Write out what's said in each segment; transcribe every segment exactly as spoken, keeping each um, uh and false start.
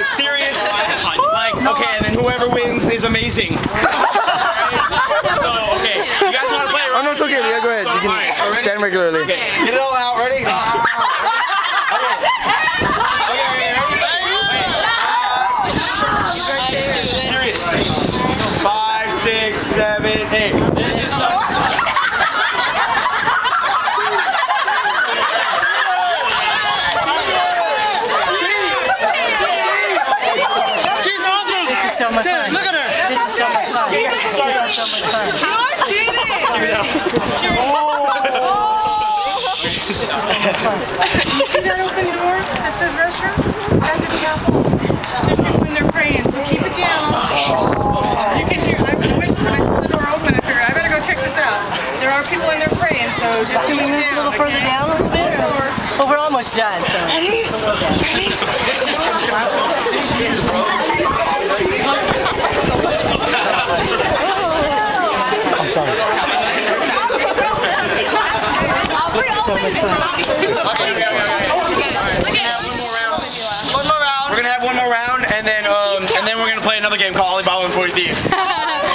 serious. Like, okay, and then whoever wins is amazing. Right? So, okay, you guys want to play, right? Oh no, it's okay. Yeah, go ahead. You can stand regularly. Okay, get it all out. Ready? Okay. Okay, ready? Serious. Five, six, seven, eight. This is so so much fun. Look at her. This is so much fun. This is so much fun. You are cheating. You see that open door that says restrooms? That's a chapel. There's people in there praying, so keep it down. You can hear. I went when I saw the door open. I figured I better go check this out. There are people in there praying, so just keep it down. A little further down a little bit. Or? Well, we're almost done. So. Ready? Ready? I'm sorry. This is so much fun. One more round. We're gonna have one more round, and then um, and then we're gonna play another game called Alibaba and forty Thieves. Okay.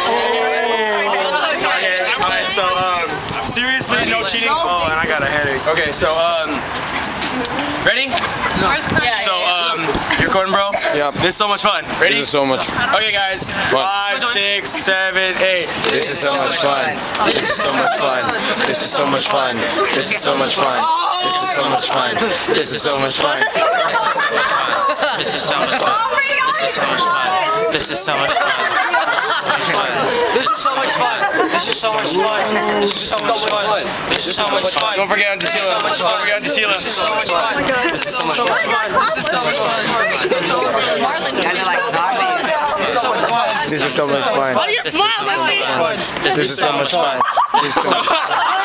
Alright, so um, seriously, no cheating. Oh, and I got a headache. Okay, so um, ready? So um, you're recording, bro? Yep. This is so much fun. Ready? This is so much Okay, guys. Five, six, seven, eight. This is so much fun. This is so much fun. This is so much fun. This is so much fun. This is so much fun. This is so much fun. This is so much fun. This is so much fun. This is so much fun. This is so much fun. This is so much fun. This is so much fun. Don't forget Auntie Sheila. Don't forget Auntie Sheila. This is so much fun. This is so much fun. This is so much fun. This is so much fun. Why do you smile, Lizzie? This is so much fun. This is so much fun.